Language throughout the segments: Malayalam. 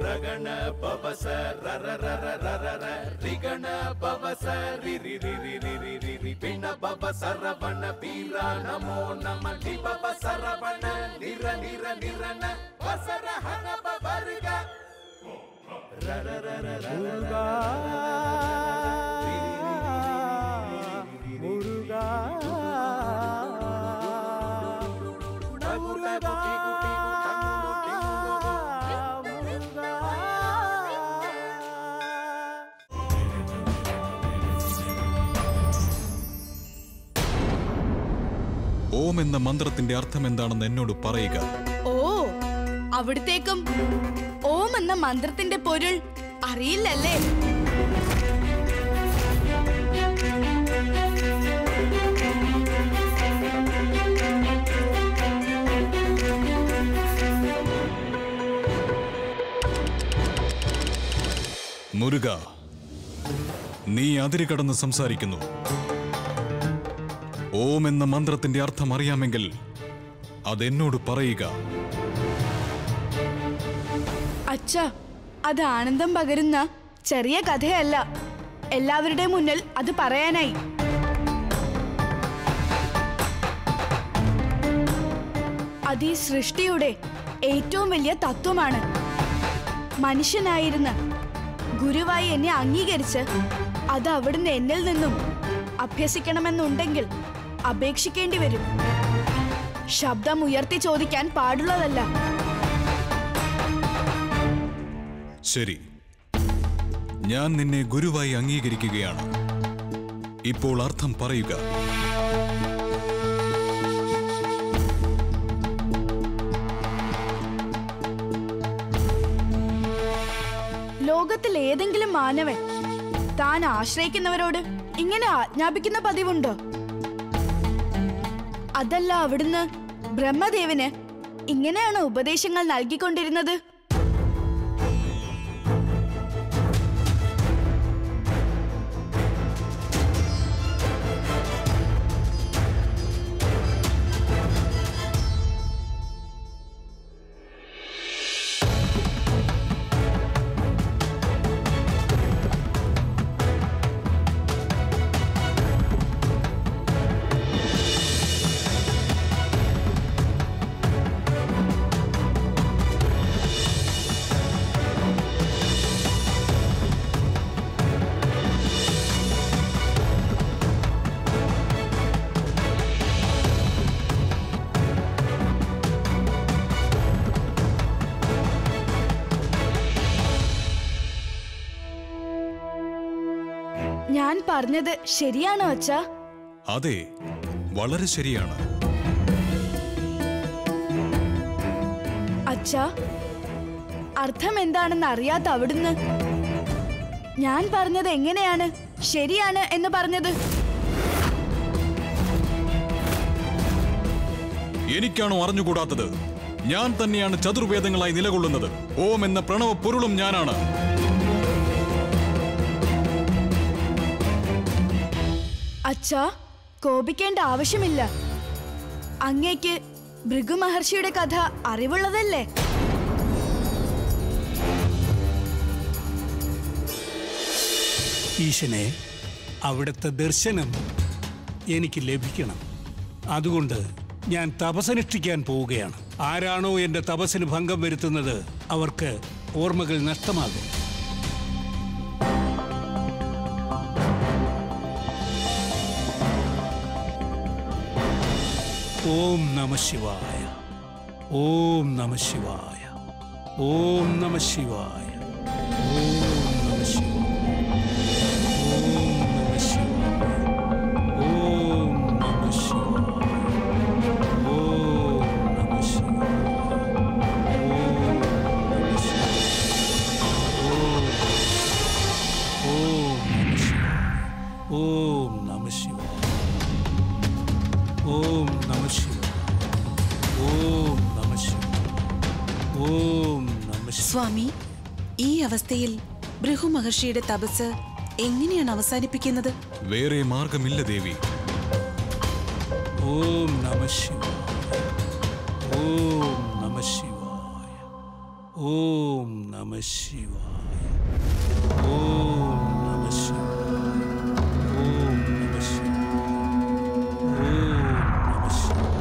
ರಗಣ ಪವಸ ರರ ರರ ರರ ರ ರಿಗಣ ಪವಸ ರಿ ರಿ ರಿ ರಿ ರಿ ರಿ ರಿ ರಿ ಪಿಣ ಪವ ಸರವಣ ವೀರ ನಮೋ ನಮ ಲಿ ಪವ ಸರವಣ ನಿರ ನಿರ ನಿರನ ವಸರ ಹನ ಪವರ್ಗ ರರ ರರ ರರ ಮುರುಗಾ ഓം എന്ന മന്ത്രത്തിന്റെ അർത്ഥം എന്താണെന്ന് എന്നോട് പറയുക. ഓ, അവിടത്തേക്കും ഓം എന്ന മന്ത്രത്തിന്റെ പൊരുൾ അറിയില്ലല്ലേ? മുരുക, നീ അതിരുകടന്ന് സംസാരിക്കുന്നു. ഓം എന്ന മന്ത്രത്തിന്റെ അർത്ഥം അറിയാമെങ്കിൽ അതെന്നോട് പറയുക. അച്ഛാ, അത് ആനന്ദം പകരുന്ന ചെറിയ കഥയല്ല. എല്ലാവരുടെ മുന്നിൽ അത് പറയാനായി. അത് ഈ സൃഷ്ടിയുടെ ഏറ്റവും വലിയ തത്വമാണ്. മനുഷ്യനായിരുന്ന ഗുരുവായി എന്നെ അംഗീകരിച്ച് അത് അവിടുന്ന് എന്നിൽ നിന്നും അഭ്യസിക്കണമെന്നുണ്ടെങ്കിൽ അപേക്ഷിക്കേണ്ടി വരും. ശബ്ദം ഉയർത്തി ചോദിക്കാൻ പാടുള്ളതല്ല. ശരി, ഞാൻ നിന്നെ ഗുരുവായി അംഗീകരിക്കുകയാണ്. ഇപ്പോൾ അർത്ഥം പറയുക. ലോകത്തിൽ ഏതെങ്കിലും മാനവൻ താൻ ആശ്രയിക്കുന്നവരോട് ഇങ്ങനെ ആജ്ഞാപിക്കുന്ന പതിവുണ്ടോ? അതല്ല, അവിടുന്ന് ബ്രഹ്മദേവന് ഇങ്ങനെയാണ് ഉപദേശങ്ങൾ നൽകിക്കൊണ്ടിരുന്നത്. ഞാൻ പറഞ്ഞത് ശരിയാണോ അച്ഛാ? അതെ, വളരെ ശരിയാണ്. അച്ഛാ, അർത്ഥം എന്താണെന്ന് അറിയാത്ത അവിടുന്ന് ഞാൻ പറഞ്ഞത് എങ്ങനെയാണ് ശരിയാണ് എന്ന് പറഞ്ഞത്? എനിക്കാണോ അറിഞ്ഞുകൂടാത്തത്? ഞാൻ തന്നെയാണ് ചതുർവേദങ്ങളായി നിലകൊള്ളുന്നത്. ഓം എന്ന പ്രണവ പൊരുളും ഞാനാണ്. അച്ഛാ, കോപിക്കേണ്ട ആവശ്യമില്ല. അങ്ങേക്ക് ഭൃഗു മഹർഷിയുടെ കഥ അറിവുള്ളതല്ലേ? ഈശനെ, അവിടുത്തെ ദർശനം എനിക്ക് ലഭിക്കണം. അതുകൊണ്ട് ഞാൻ തപസ്സനുഷ്ഠിക്കാൻ പോവുകയാണ്. ആരാണോ എൻ്റെ തപസ്സിന് ഭംഗം വരുത്തുന്നത് അവർക്ക് ഓർമ്മകൾ നഷ്ടമാകും. ഓം നമഃ ശിവായ. ഓം നമഃ ശിവായ. ഓം നമഃ ശിവായ. ഓം നമഃ ശിവായ. ഓം നമഃ ശിവായ. ഓം നമഃ ശിവായ. ഓം നമഃ ശിവായ. ഓം നമഃ ശിവായ. ഓം നമഃ ശിവായ. ഓം നമഃ ശിവായ. സ്വാമി, ഈ അവസ്ഥയിൽ ഭൃഗു മഹർഷിയുടെ തപസ് എങ്ങനെയാണ് അവസാനിപ്പിക്കുന്നത്? വേറെ മാർഗമില്ല ദേവി. ഓം നമഃ ശിവായ. ഓം നമഃ ശിവായ. ഓം നമഃ ശിവായ. ഓം നമഃ ശിവായ. ഓം നമഃ ശിവായ. ഓം നമഃ ശിവായ.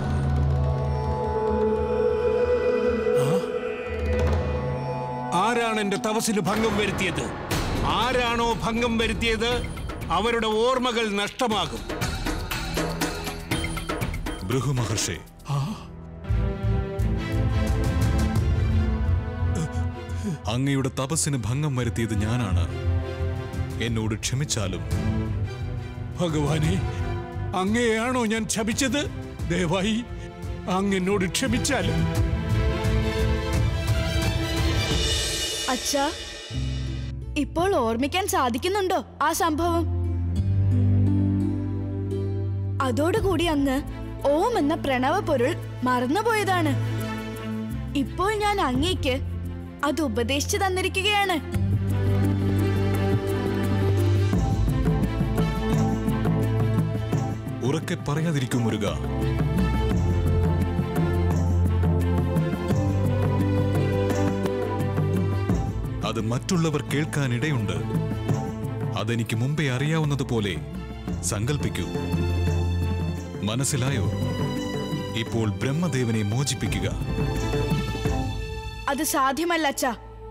ആരാണ് എന്റെ തപസ്സിന് ഭംഗം വരുത്തിയത്? ആരാണോ ഭംഗം വരുത്തിയത് അവരുടെ ഓർമ്മകൾ നഷ്ടമാകും. ഭൃഗു മഹർഷി, അങ്ങയുടെ തപസ്സിന് ഭംഗം വരുത്തിയത് ഞാനാണ്. എന്നോട് ക്ഷമിച്ചാലും. ഭഗവാനെ, അങ്ങയെയാണോ ഞാൻ ക്ഷമിച്ചത്? ദയവായി അങ്ങ് എന്നോട് ക്ഷമിച്ചാലും. അച്ഛാ, ഇപ്പോൾ ഓർമ്മിക്കാൻ സാധിക്കുന്നുണ്ടോ ആ സംഭവം? അതോടുകൂടി അങ്ങ് ഓം എന്ന പ്രണവ പൊരുൾ മറന്നുപോയതാണ്. ഇപ്പോൾ ഞാൻ അങ്ങേക്ക് അത് ഉപദേശിച്ചു തന്നിരിക്കുകയാണ്. ഉറക്കെ പറയാതിരിക്കും മുരുക. അത് മറ്റുള്ളവർ കേൾക്കാനിടയുണ്ട്. അതെനിക്ക് മുമ്പേ അറിയാവുന്നതുപോലെ സങ്കൽപ്പിക്കൂ. മനസ്സിലായോ? ഇപ്പോൾ ബ്രഹ്മദേവനെ മോചിപ്പിക്കുക. അത് സാധ്യമല്ല അച്ഛാ.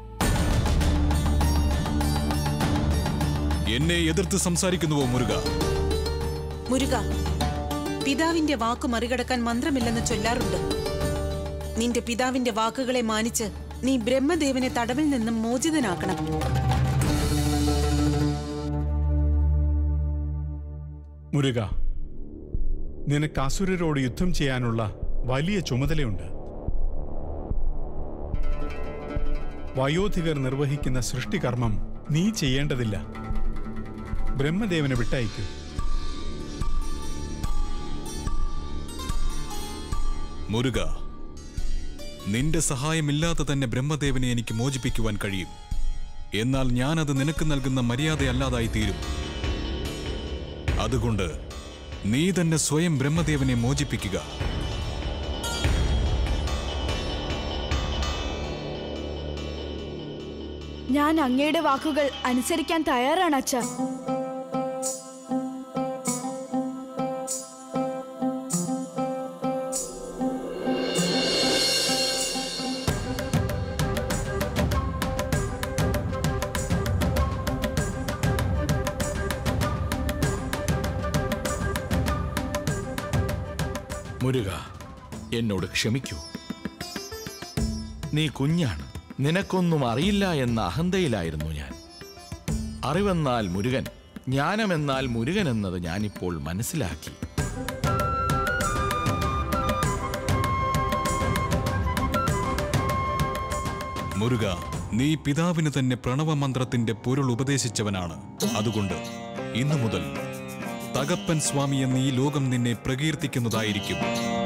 എന്നെ എതിർത്ത് സംസാരിക്കുന്നുവോ മുരുക? മുരുക, പിതാവിന്റെ വാക്ക് മറികടക്കാൻ മന്ത്രമില്ലെന്ന് ചൊല്ലാറുണ്ട്. നിന്റെ പിതാവിന്റെ വാക്കുകളെ മാനിച്ച് നീ ബ്രഹ്മദേവനെ തടവിൽ നിന്നും മോചിതനാക്കണം. മുരുക, നിനക്ക് അസുരരോട് യുദ്ധം ചെയ്യാനുള്ള വലിയ ചുമതലയുണ്ട്. വയോധികർ നിർവഹിക്കുന്ന സൃഷ്ടികർമ്മം നീ ചെയ്യേണ്ടതില്ല. ബ്രഹ്മദേവനെ വിട്ടയക്കൂ. മുരുക, നിന്റെ സഹായമില്ലാതെ തന്നെ ബ്രഹ്മദേവനെ എനിക്ക് മോചിപ്പിക്കുവാൻ കഴിയും. എന്നാൽ ഞാനത് നിനക്ക് നൽകുന്ന മര്യാദയല്ലാതായി തീരും. അതുകൊണ്ട് നീ തന്നെ സ്വയം ബ്രഹ്മദേവനെ മോചിപ്പിക്കുക. ഞാൻ അങ്ങയുടെ വാക്കുകൾ അനുസരിക്കാൻ തയ്യാറാണ് അച്ഛാ. മുരുക, എന്നോട് ക്ഷമിക്കൂ. നീ കുഞ്ഞാണ്, നിനക്കൊന്നും അറിയില്ല എന്ന അഹന്തയിലായിരുന്നു ഞാൻ. അറിവെന്നാൽ മുരുകൻ, ജ്ഞാനമെന്നാൽ മുരുകൻ എന്നത് ഞാനിപ്പോൾ മനസ്സിലാക്കി. മുരുക, നീ പിതാവിന് തന്നെ പ്രണവമന്ത്രത്തിന്റെ പൊരുൾ ഉപദേശിച്ചവനാണ്. അതുകൊണ്ട് ഇന്നു മുതൽ തകപ്പൻ സ്വാമി എന്ന് ഈ ലോകം നിന്നെ പ്രകീർത്തിക്കുന്നതായിരിക്കും.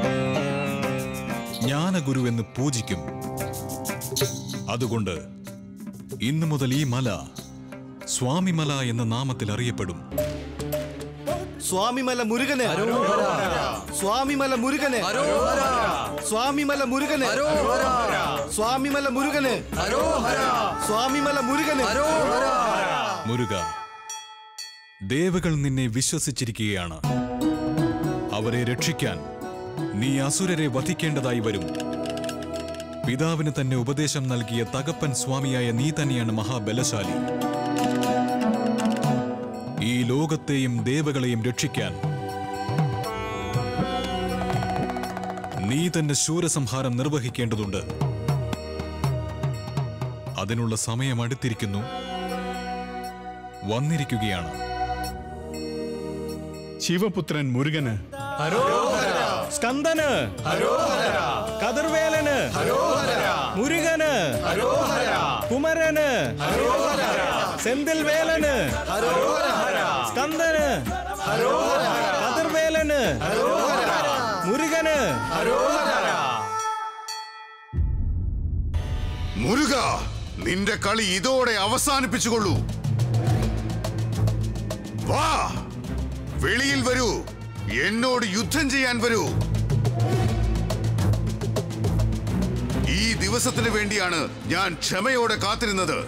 ജ്ഞാനഗുരു എന്ന് പൂജിക്കും. അതുകൊണ്ട് ഇന്നു മുതൽ ഈ മല സ്വാമിമല എന്ന നാമത്തിൽ അറിയപ്പെടും. സ്വാമിമല മുരുകന്, സ്വാമിമല മുരുകന്, സ്വാമിമല മുരുകന്, സ്വാമിമല മുരുകന്, സ്വാമിമല മുരുകന്. മുരുക, ദേവകൾ നിന്നെ വിശ്വസിച്ചിരിക്കുകയാണ്. അവരെ രക്ഷിക്കാൻ നീ അസുരരെ വധിക്കേണ്ടതായി വരും. പിതാവിന് തന്നെ ഉപദേശം നൽകിയ തകപ്പൻ സ്വാമിയായ നീ തന്നെയാണ് മഹാബലശാലി. ഈ ലോകത്തെയും ദേവകളെയും രക്ഷിക്കാൻ നീ തന്നെ ശൂരസംഹാരം നിർവഹിക്കേണ്ടതുണ്ട്. അതിനുള്ള സമയം അടുത്തിരിക്കുന്നു, വന്നിരിക്കുകയാണ്. ശിവപുത്രൻ മുരുകന്, സ്കന്ദന്, കതിർവേലന്, മുരുകന്, കുമരന്, സെന്തിൽ വേലന്, സ്കന്ദന്, കതിർവേലന്, മുരുകന്. മുരുക, നിന്റെ കളി ഇതോടെ അവസാനിപ്പിച്ചുകൊള്ളൂ. വാ, വെളിയിൽ വരൂ, എന്നോട് യുദ്ധം ചെയ്യാൻ വരൂ. ഈ ദിവസത്തിന് വേണ്ടിയാണ് ഞാൻ ക്ഷമയോടെ കാത്തിരുന്നത്.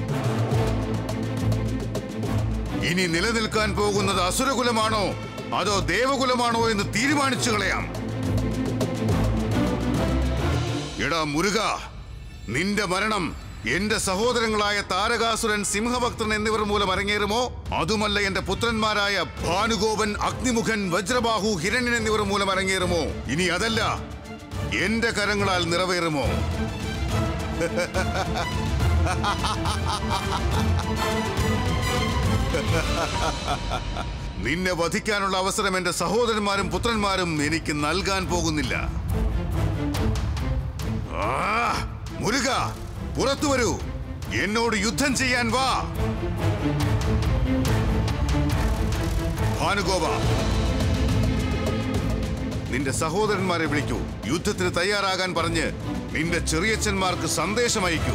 ഇനി നിലനിൽക്കാൻ പോകുന്നത് അസുരകുലമാണോ അതോ ദേവകുലമാണോ എന്ന് തീരുമാനിച്ചു കളയാം. എടാ മുരുക, നിന്റെ മരണം എന്റെ സഹോദരങ്ങളായ താരകാസുരൻ, സിംഹഭക്തൻ എന്നിവർ മൂലം അരങ്ങേറുമോ, അതുമല്ല എന്റെ പുത്രന്മാരായ ഭാനുഗോപൻ, അഗ്നിമുഖൻ, വജ്രബാഹു, ഹിരണ്യൻ എന്നിവർ മൂലം അരങ്ങേറുമോ, ഇനി അതല്ല എന്റെ കരങ്ങളാൽ നിറവേറുമോ? നിന്നെ വധിക്കാനുള്ള അവസരം എന്റെ സഹോദരന്മാരും പുത്രന്മാരും എനിക്ക് നൽകാൻ പോകുന്നില്ല. മുരുക, പുറത്തു വരൂ, എന്നോട് യുദ്ധം ചെയ്യാൻ വാ. ഭാനുഗോപ, നിന്റെ സഹോദരന്മാരെ വിളിക്കൂ. യുദ്ധത്തിന് തയ്യാറാകാൻ പറഞ്ഞ് നിന്റെ ചെറിയച്ഛന്മാർക്ക് സന്ദേശം അയക്കൂ.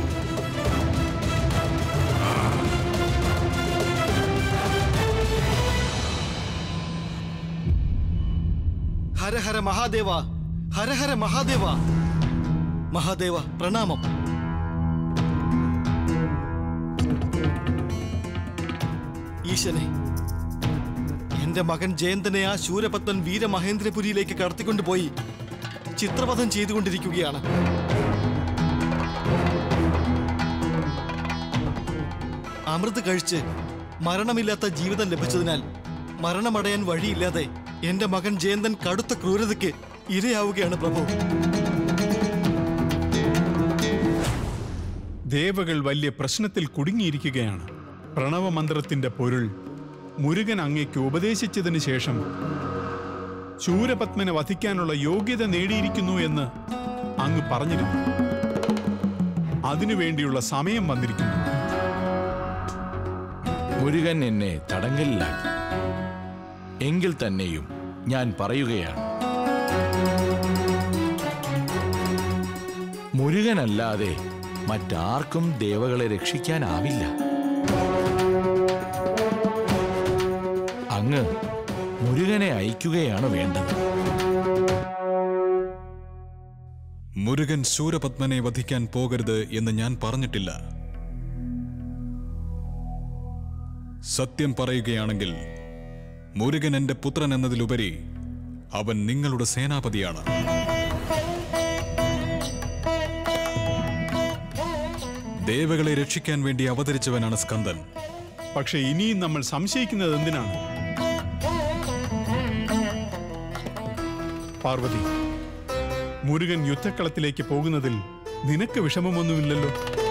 ഹരഹര മഹാദേവ, ഹരഹര മഹാദേവ. മഹാദേവ പ്രണാമം. ഈശനെ, എന്റെ മകൻ ജയന്തനെ ആ ശൂരപത്മൻ വീരമഹേന്ദ്രപുരിയിലേക്ക് കടത്തിക്കൊണ്ടുപോയി ചിത്രവധം ചെയ്തുകൊണ്ടിരിക്കുകയാണ്. അമൃത് കഴിച്ച് മരണമില്ലാത്ത ജീവിതം ലഭിച്ചതിനാൽ മരണമടയാൻ വഴിയില്ലാതെ എന്റെ മകൻ ജയന്തൻ കടുത്ത ക്രൂരതയ്ക്ക് ഇരയാവുകയാണ് പ്രഭു. ദേവകൾ വലിയ പ്രശ്നത്തിൽ കുടുങ്ങിയിരിക്കുകയാണ്. പ്രണവമന്ത്രത്തിന്റെ പൊരുൾ മുരുകൻ അങ്ങയ്ക്ക് ഉപദേശിച്ചതിന് ശേഷം ശൂരപത്മനെ വധിക്കാനുള്ള യോഗ്യത നേടിയിരിക്കുന്നു എന്ന് അങ്ങ് പറഞ്ഞിരുന്നു. അതിനുവേണ്ടിയുള്ള സമയം വന്നിരിക്കുന്നു. മുരുകൻ എന്നെ തടങ്കലിലാക്കി. എങ്കിൽ തന്നെയും ഞാൻ പറയുകയാണ്, മുരുകനല്ലാതെ മറ്റാർക്കും ദേവകളെ രക്ഷിക്കാനാവില്ല. അങ്ങ് മുരുകനെ അയക്കുകയാണ് വേണ്ടത്. മുരുകൻ ശൂരപത്മനെ വധിക്കാൻ പോകരുത് എന്ന് ഞാൻ പറഞ്ഞിട്ടില്ല. സത്യം പറയുകയാണെങ്കിൽ മുരുകൻ എന്റെ പുത്രൻ എന്നതിലുപരി അവൻ നിങ്ങളുടെ സേനാപതിയാണ്. ദേവകളെ രക്ഷിക്കാൻ വേണ്ടി അവതരിച്ചവനാണ് സ്കന്ദൻ. പക്ഷെ ഇനിയും നമ്മൾ സംശയിക്കുന്നത് എന്തിനാണ്? പാർവതി, മുരുകൻ യുദ്ധക്കളത്തിലേക്ക് പോകുന്നതിൽ നിനക്ക് വിഷമമൊന്നുമില്ലല്ലോ?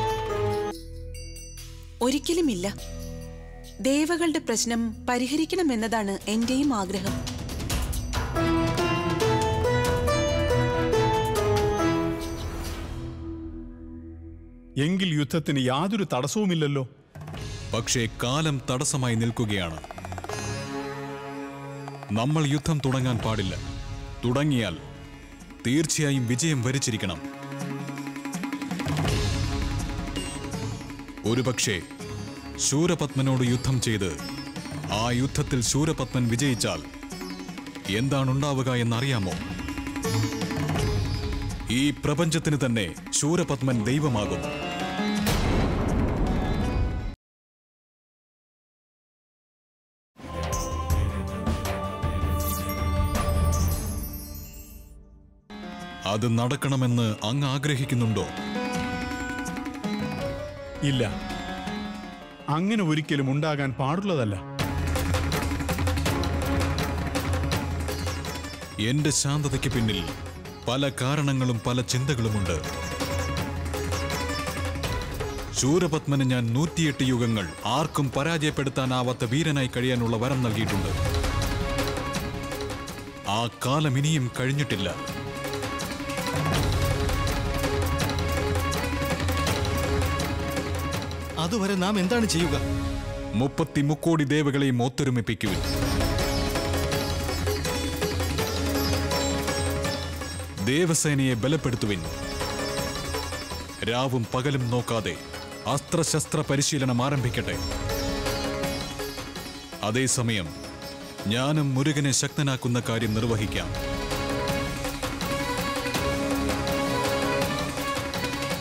ഒരിക്കലുമില്ല. ദേവകളുടെ പ്രശ്നം പരിഹരിക്കണമെന്നതാണ് എന്റെയും ആഗ്രഹം. എങ്കിൽ യുദ്ധത്തിന് യാതൊരു തടസ്സവുമില്ലല്ലോ. പക്ഷേ കാലം തടസ്സമായി നിൽക്കുകയാണ്. നമ്മൾ യുദ്ധം തുടങ്ങാൻ പാടില്ല. തുടങ്ങിയാൽ തീർച്ചയായും വിജയം വരിച്ചിരിക്കണം. ഒരുപക്ഷെ ശൂരപത്മനോട് യുദ്ധം ചെയ്ത് ആ യുദ്ധത്തിൽ ശൂരപത്മൻ വിജയിച്ചാൽ എന്താണുണ്ടാവുക എന്നറിയാമോ? ഈ പ്രപഞ്ചത്തിന് തന്നെ ശൂരപത്മൻ ദൈവമാകും. അത് നടക്കണമെന്ന് അങ്ങ് ആഗ്രഹിക്കുന്നുണ്ടോ? ഇല്ല, അങ്ങനെ ഒരിക്കലും ഉണ്ടാകാൻ പാടുള്ളതല്ല. എന്റെ ശാന്തതയ്ക്ക് പിന്നിൽ പല കാരണങ്ങളും പല ചിന്തകളുമുണ്ട്. ശൂരപത്മന് ഞാൻ 108 യുഗങ്ങൾ ആർക്കും പരാജയപ്പെടുത്താനാവാത്ത വീരനായി കഴിയാനുള്ള വരം നൽകിയിട്ടുണ്ട്. ആ കാലം ഇനിയും കഴിഞ്ഞിട്ടില്ല. അതുവരെ നാം എന്താണ് ചെയ്യുക? 33 കോടി ദേവകളെയും ഒത്തൊരുമിപ്പിക്കുവിൻ. ദേവസേനയെ ബലപ്പെടുത്തുവിൻ. രാവും പകലും നോക്കാതെ അസ്ത്രശസ്ത്ര പരിശീലനം ആരംഭിക്കട്ടെ. അതേസമയം ഞാനും മുരുകനെ ശക്തനാക്കുന്ന കാര്യം നിർവഹിക്കാം.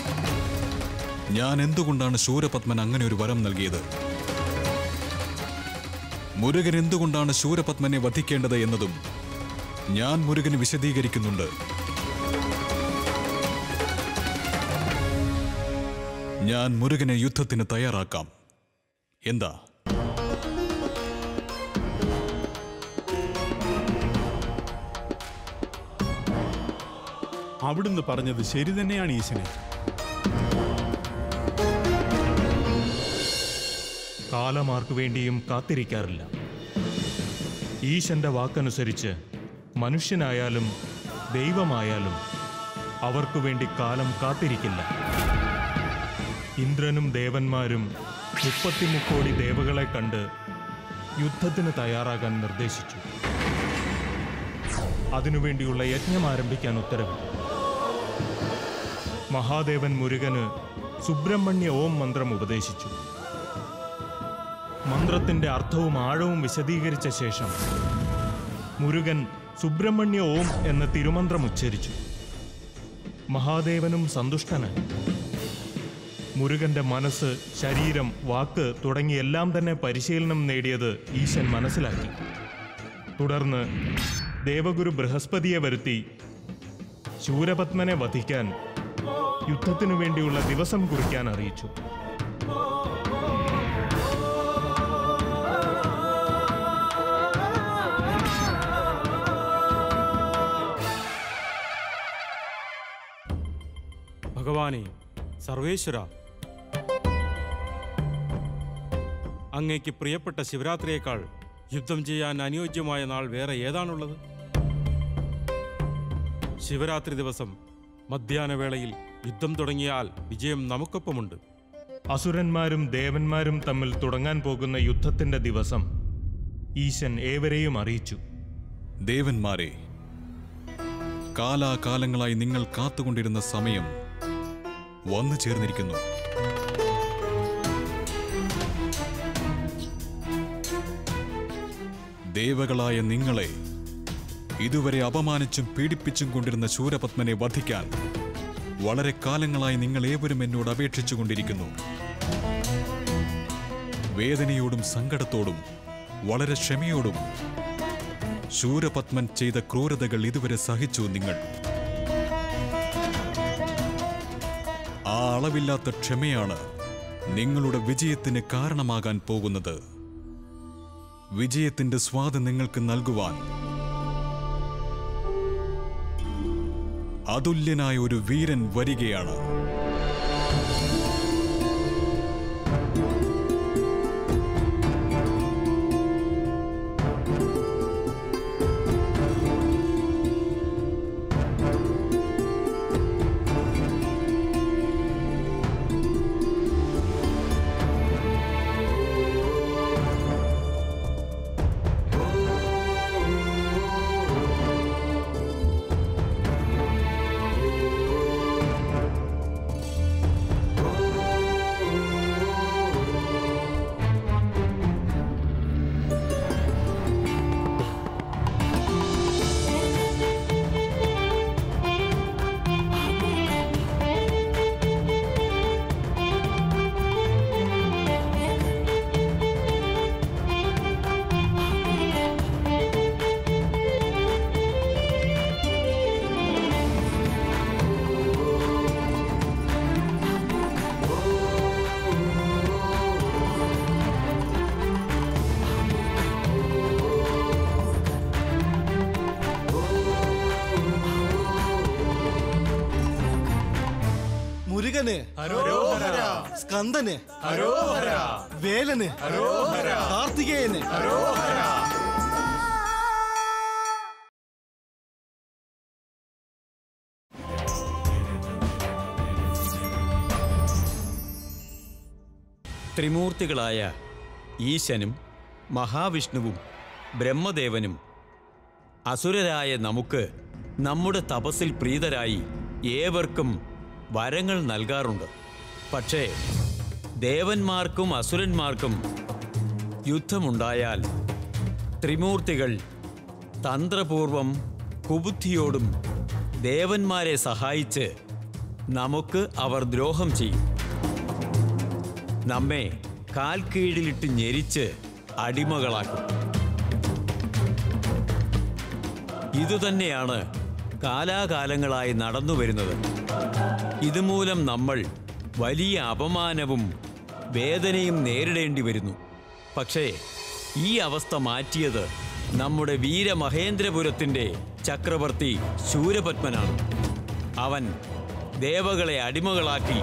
ഞാൻ എന്തുകൊണ്ടാണ് ശൂരപത്മൻ അങ്ങനെ ഒരു വരം നൽകിയത്? മുരുകൻ എന്തുകൊണ്ടാണ് ശൂരപത്മനെ വധിക്കേണ്ടത് എന്നതും ഞാൻ മുരുകന് വിശദീകരിക്കുന്നുണ്ട്. ഞാൻ മുരുകനെ യുദ്ധത്തിന് തയ്യാറാക്കാം. എന്താ? അവിടുന്ന് പറഞ്ഞത് ശരി തന്നെയാണ് ഈശനെ. കാലമാർക്കു വേണ്ടിയും കാത്തിരിക്കാറില്ല. ഈശന്റെ വാക്കനുസരിച്ച് മനുഷ്യനായാലും ദൈവമായാലും അവർക്കു വേണ്ടി കാലം കാത്തിരിക്കില്ല. ഇന്ദ്രനും ദേവന്മാരും 33 കോടി ദേവകളെ കണ്ട് യുദ്ധത്തിന് തയ്യാറാകാൻ നിർദ്ദേശിച്ചു. അതിനുവേണ്ടിയുള്ള യജ്ഞം ആരംഭിക്കാൻ ഉത്തരവിട്ടു. മഹാദേവൻ മുരുകന് സുബ്രഹ്മണ്യ ഓം മന്ത്രം ഉപദേശിച്ചു. മന്ത്രത്തിന്റെ അർത്ഥവും ആഴവും വിശദീകരിച്ച ശേഷം മുരുകൻ സുബ്രഹ്മണ്യ ഓം എന്ന തിരുമന്ത്രം ഉച്ചരിച്ചു. മഹാദേവനും സന്തുഷ്ടനായി. മുരുകന്റെ മനസ്സ്, ശരീരം, വാക്ക് തുടങ്ങിയെല്ലാം തന്നെ പരിശീലനം നേടിയത് ഈശൻ മനസ്സിലാക്കി. തുടർന്ന് ദേവഗുരു ബൃഹസ്പതിയെ വരുത്തി ശൂരപത്മനെ വധിക്കാൻ യുദ്ധത്തിനു വേണ്ടിയുള്ള ദിവസം കുറിക്കാൻ അറിയിച്ചു. ഭഗവാനെ, സർവേശ്വര, അങ്ങേക്ക് പ്രിയപ്പെട്ട ശിവരാത്രിയേക്കാൾ യുദ്ധം ചെയ്യാൻ അനുയോജ്യമായ നാൾ വേറെ ഏതാണുള്ളത്? ശിവരാത്രി ദിവസം മധ്യാഹ്നവേളയിൽ യുദ്ധം തുടങ്ങിയാൽ വിജയം നമുക്കൊപ്പമുണ്ട്. അസുരന്മാരും ദേവന്മാരും തമ്മിൽ തുടങ്ങാൻ പോകുന്ന യുദ്ധത്തിന്റെ ദിവസം ഈശൻ ഏവരെയും അറിയിച്ചു. ദേവന്മാരെ, കാലാകാലങ്ങളായി നിങ്ങൾ കാത്തുകൊണ്ടിരുന്ന സമയം വന്നു ചേർന്നിരിക്കുന്നു. ദേവകളായ നിങ്ങളെ ഇതുവരെ അപമാനിച്ചും പീഡിപ്പിച്ചും കൊണ്ടിരുന്ന ശൂരപത്മനെ വധിക്കാൻ വളരെ കാലങ്ങളായി നിങ്ങൾ ഏവരും എന്നോട് അപേക്ഷിച്ചുകൊണ്ടിരിക്കുന്നു. വേദനയോടും സങ്കടത്തോടും വളരെ ക്ഷമയോടും ശൂരപത്മൻ ചെയ്ത ക്രൂരതകൾ ഇതുവരെ സഹിച്ചു നിങ്ങൾ. ആ അളവില്ലാത്ത ക്ഷമയാണ് നിങ്ങളുടെ വിജയത്തിന് കാരണമാകാൻ പോകുന്നത്. വിജയത്തിന്റെ സ്വാദ് നിങ്ങൾക്ക് നൽകുവാൻ അതുല്യനായ ഒരു വീരൻ വരികയാണ്. മുരുകന്, സ്കന്ദന്, വേലന്, കാർത്തികേയന്, ത്രിമൂർത്തികളായ ഈശനും മഹാവിഷ്ണുവും ബ്രഹ്മദേവനും അസുരരായ നമുക്ക് നമ്മുടെ തപസ്സിൽ പ്രീതരായി ഏവർക്കും വരങ്ങൾ നൽകാറുണ്ട്. പക്ഷേ ദേവന്മാർക്കും അസുരന്മാർക്കും യുദ്ധമുണ്ടായാൽ ത്രിമൂർത്തികൾ തന്ത്രപൂർവം കുബുദ്ധിയോടും ദേവന്മാരെ സഹായിച്ച് നമുക്ക് അവർ ദ്രോഹം ചെയ്യും. നമ്മെ കാൽ കീഴിലിട്ട് ഞെരിച്ച് അടിമകളാക്കും. ഇതുതന്നെയാണ് കാലാകാലങ്ങളായി നടന്നു വരുന്നത്. ഇതുമൂലം നമ്മൾ വലിയ അപമാനവും വേദനയും നേരിടേണ്ടി വരുന്നു. പക്ഷേ ഈ അവസ്ഥ മാറ്റിയത് നമ്മുടെ വീരമഹേന്ദ്രപുരത്തിൻ്റെ ചക്രവർത്തി ശൂരപത്മനാണ്. അവൻ ദേവകളെ അടിമകളാക്കി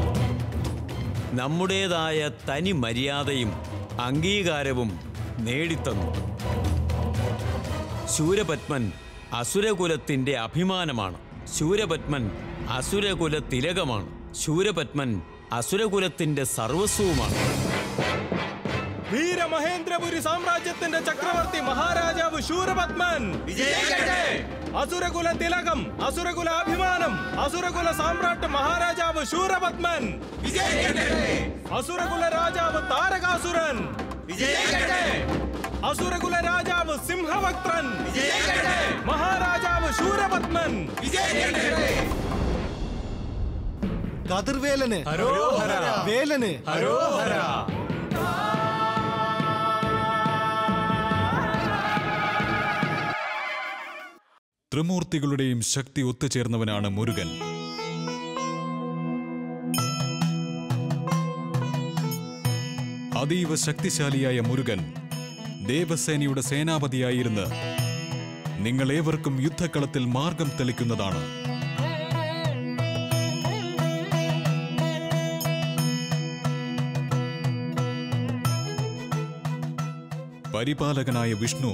നമ്മുടേതായ തനി മര്യാദയും അംഗീകാരവും നേടിത്തന്നു. ശൂരപത്മൻ അസുരകുലത്തിൻ്റെ അഭിമാനമാണ്. ശൂരപത്മൻ അസുരകുല തിലകമാണ്. ശൂരപത്മൻ അസുരകുലത്തിൻ്റെ സർവസ്വവുമാണ്. വീരമഹേന്ദ്രപുരി സാമ്രാജ്യത്തിന്റെ ചക്രവർത്തി മഹാരാജാവ് ശൂരപത്മൻ അസുരകുല തിലകം, അസുരകുല അഭിമാനം, അസുരകുല സാമ്രാട്ട് മഹാരാജാവ് ശൂരപത്മൻ, അസുരകുല രാജാവ് താരകാസുരൻ, അസുരകുല രാജാവ് സിംഹവക്ത്രൻ, മഹാരാജാവ് ശൂരപത്മൻ. കതിർവേലന് വേലന് ത്രിമൂർത്തികളുടെയും ശക്തി ഒത്തുചേർന്നവനാണ് മുരുകൻ. അതീവ ശക്തിശാലിയായ മുരുകൻ ദേവസേനയുടെ സേനാപതിയായിരുന്ന് നിങ്ങളേവർക്കും യുദ്ധക്കളത്തിൽ മാർഗം തെളിക്കുന്നതാണ്. പരിപാലകനായ വിഷ്ണു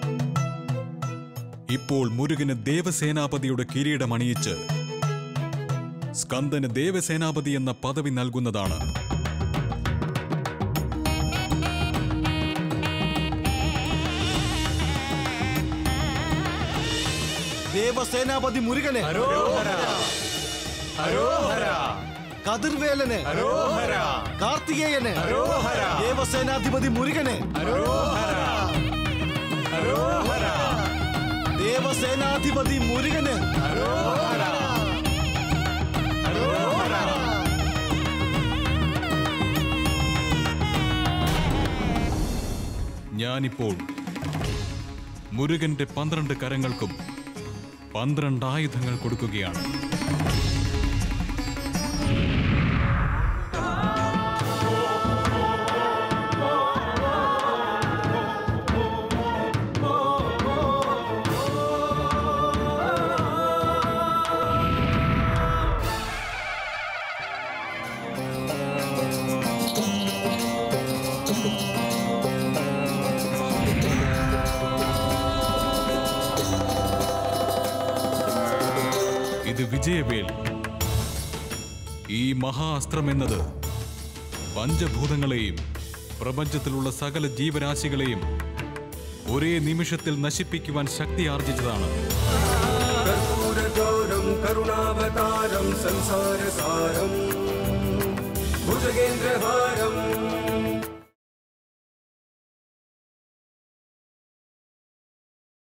ഇപ്പോൾ മുരുകന് ദേവസേനാപതിയുടെ കിരീടമണിയിച്ച് സ്കന്ദന് ദേവസേനാപതി എന്ന പദവി നൽകുന്നതാണ്. ദേവസേനാപതി മുരുകന് കതിർവേലന് കാർത്തികേയന് ദേവസേനാധിപതി മുരുകന് ദേവസേനാധിപതി മുരുകന് ഞാനിപ്പോൾ മുരുകന്റെ 12 കരങ്ങൾക്കും 12 ആയുധങ്ങൾ കൊടുക്കുകയാണ്. ഇത് വിജയവേൽ. ഈ മഹാ അസ്ത്രമെന്നത് പഞ്ചഭൂതങ്ങളെയും പ്രപഞ്ചത്തിലുള്ള സകല ജീവരാശികളെയും ഒരേ നിമിഷത്തിൽ നശിപ്പിക്കുവാൻ ശക്തി ആർജിച്ചതാണ്. കരുണാവതാരം സംസാരസാരം ഭുജഗേന്ദ്രഹാരം